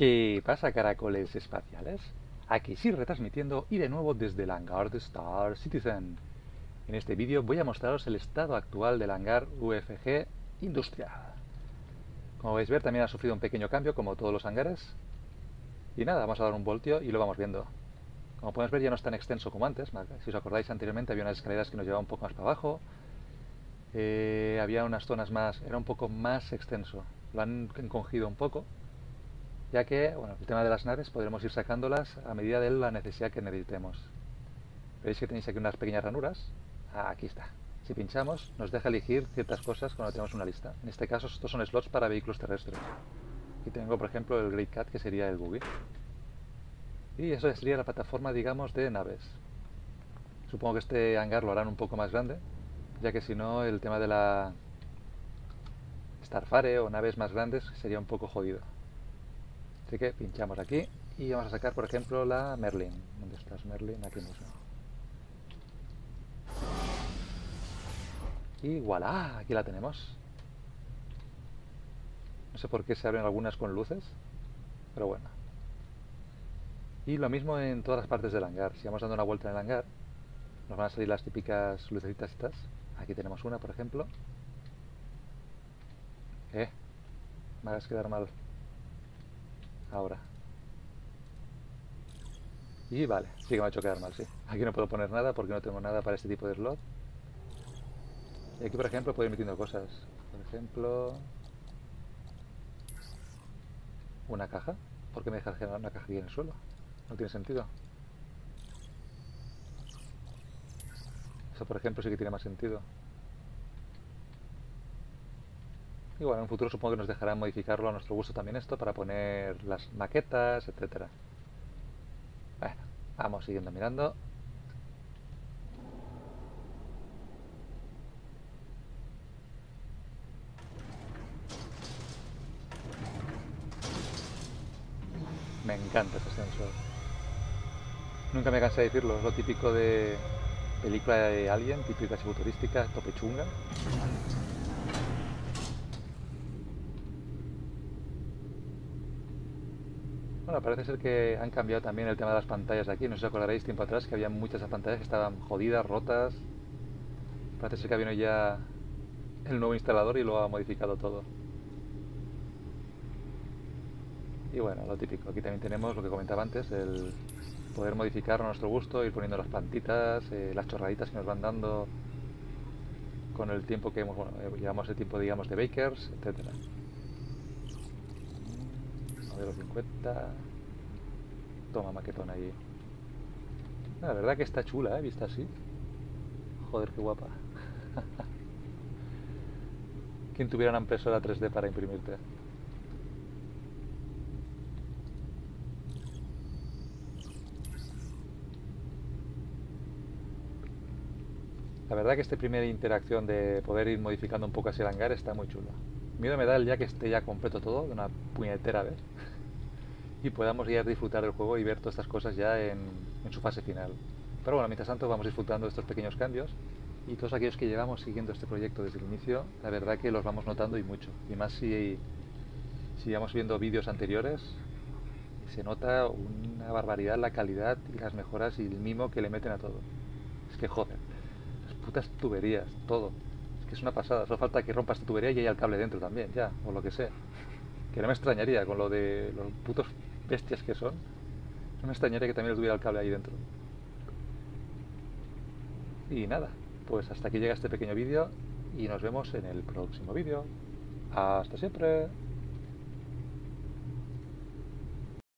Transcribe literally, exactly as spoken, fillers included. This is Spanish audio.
¿Qué pasa, caracoles espaciales? Aquí sí retransmitiendo y de nuevo desde el hangar de Star Citizen. En este vídeo voy a mostraros el estado actual del hangar U F G Industrial. Como vais a ver, también ha sufrido un pequeño cambio como todos los hangares. Y nada, vamos a dar un voltio y lo vamos viendo. Como podemos ver, ya no es tan extenso como antes. Si os acordáis, anteriormente había unas escaleras que nos llevaban un poco más para abajo. Eh, había unas zonas más, era un poco más extenso. Lo han encogido un poco, ya que, bueno, el tema de las naves podremos ir sacándolas a medida de la necesidad que necesitemos. Veis que tenéis aquí unas pequeñas ranuras. Ah, aquí está. Si pinchamos, nos deja elegir ciertas cosas cuando tenemos una lista. En este caso, estos son slots para vehículos terrestres. Aquí tengo, por ejemplo, el Great Cat, que sería el buggy. Y eso sería la plataforma, digamos, de naves. Supongo que este hangar lo harán un poco más grande, ya que si no, el tema de la Starfare o naves más grandes sería un poco jodido. Así que pinchamos aquí y vamos a sacar, por ejemplo, la Merlin. ¿Dónde estás, Merlin? Aquí mismo. Y voilà, aquí la tenemos. No sé por qué se abren algunas con luces, pero bueno. Y lo mismo en todas las partes del hangar. Si vamos dando una vuelta en el hangar, nos van a salir las típicas lucecitas estas. Aquí tenemos una, por ejemplo. Eh, me hagas quedar mal. Ahora. Y vale, sí que me ha hecho quedar mal, sí. Aquí no puedo poner nada porque no tengo nada para este tipo de slot. Y aquí, por ejemplo, puedo ir metiendo cosas. Por ejemplo, una caja. ¿Por qué me dejas generar una caja aquí en el suelo? No tiene sentido. Eso, por ejemplo, sí que tiene más sentido. Y bueno, en un futuro supongo que nos dejarán modificarlo a nuestro gusto también esto para poner las maquetas, etcétera. Bueno, vamos siguiendo mirando. Me encanta este ascensor. Nunca me cansé de decirlo, es lo típico de película de Alien, típica así futurística, tope chunga. Bueno, parece ser que han cambiado también el tema de las pantallas de aquí. No sé si os acordaréis tiempo atrás que había muchas pantallas que estaban jodidas, rotas. Parece ser que vino ya el nuevo instalador y lo ha modificado todo. Y bueno, lo típico. Aquí también tenemos lo que comentaba antes, el poder modificar a nuestro gusto, ir poniendo las plantitas, eh, las chorraditas que nos van dando con el tiempo que hemos, bueno, eh, llevamos el tiempo, digamos, de bakers, etcétera. Modelo cincuenta. Toma, maquetón ahí. La verdad que está chula, ¿eh? Vista así. Joder, qué guapa. ¿Quién tuviera una impresora tres D para imprimirte? La verdad que esta primera interacción de poder ir modificando un poco así el hangar está muy chulo. Miedo me da el día que esté ya completo todo, de una puñetera vez, y podamos ya disfrutar del juego y ver todas estas cosas ya en, en su fase final. Pero bueno, mientras tanto vamos disfrutando de estos pequeños cambios y todos aquellos que llevamos siguiendo este proyecto desde el inicio, la verdad que los vamos notando y mucho. Y más si, si vamos viendo vídeos anteriores, se nota una barbaridad la calidad y las mejoras y el mimo que le meten a todo. Es que joder, las putas tuberías, todo. Es que es una pasada, solo falta que rompas tu tubería y haya el cable dentro también, ya, o lo que sea. Que no me extrañaría con lo de los putos bestias que son. No me extrañaría que también tuviera el cable ahí dentro. Y nada, pues hasta aquí llega este pequeño vídeo y nos vemos en el próximo vídeo. Hasta siempre.